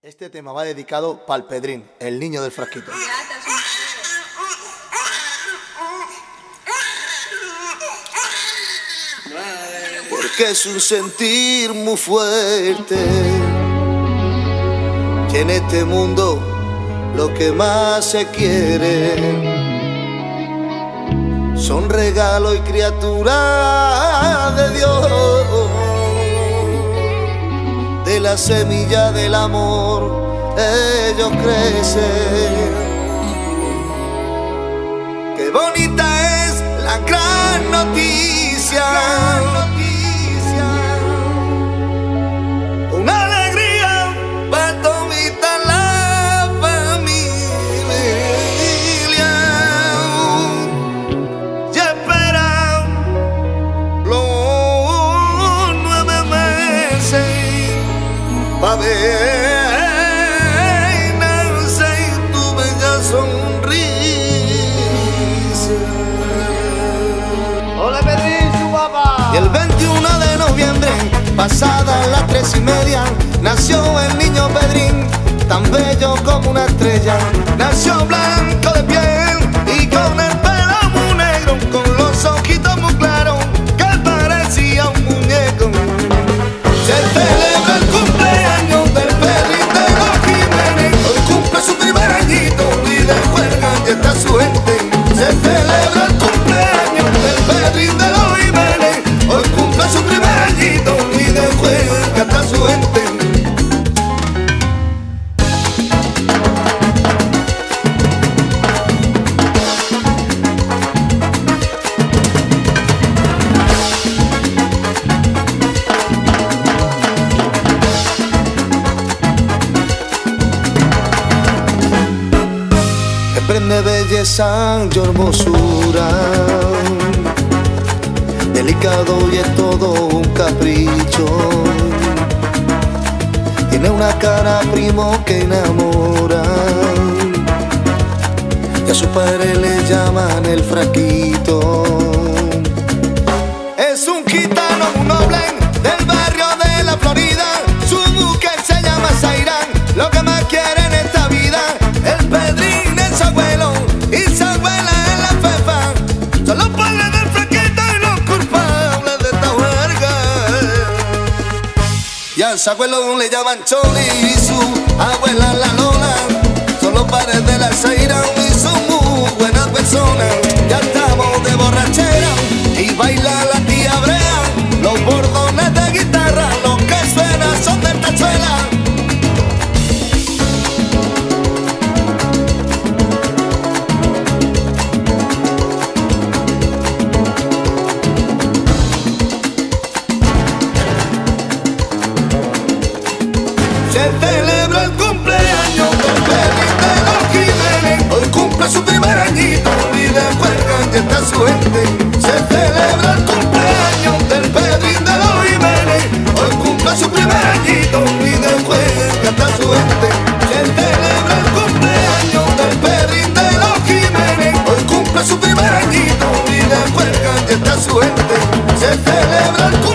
Este tema va dedicado para el Pedrín, el niño del frasquito. Porque es un sentir muy fuerte, que en este mundo lo que más se quiere son regalo y criatura de Dios, de la semilla del amor ellos crecen. Qué bonita es la gran noticia, una alegría para todita la familia. Ya esperan los 9 meses pa' ver nacer tu bella sonrisa. ¡Hola, Pedrín, su papá! Y el 21 de noviembre, pasadas las 3:30, nació el niño Pedrín, tan bello como una estrella. Nació blanco de piel y con el pelo muy negro, con los ojitos muy claros, que parecía un muñeco. Se celebra el cumpleaños del Pedrín de los Jiménez. Hoy cumple su primer añito y de juerga ya está su gente. Se celebra el cumpleaños del Pedrín de los Jiménez. Hoy cumple su primer añito y de juerga ya está su gente. Prende belleza y hermosura, delicado y es todo un capricho. Tiene una cara primo que enamora, y a su padre le llaman el frasquito. Es un gitano, un noble del barrio de la Florida. Su mujer se llama Zairán, lo que más quiere en esta vida. El Pedrín es su abuelo y su abuela es la Fefa. Son los padres del frasquito y los culpables de esta huelga. Y a su abuelo le llaman Choli y su abuela la Lola. Son los padres de la Zairán y son muy buenas personas. Ya estamos de borrachera y baila la tía Brea. Los bordones de guitarra, los que suenan son de tachuela. Se celebra el cumpleaños del Pedrín de los Jiménez. Hoy cumple su primer añito y de juerga ya está su gente. Se celebra el cumpleaños del Pedrín de los Jiménez. Hoy cumple su primer añito y de juerga ya está su gente. Se celebra el cumpleaños del Pedrín de los Jiménez. Hoy cumple su primer añito y de juerga ya está su gente. Se celebra el cumpleaños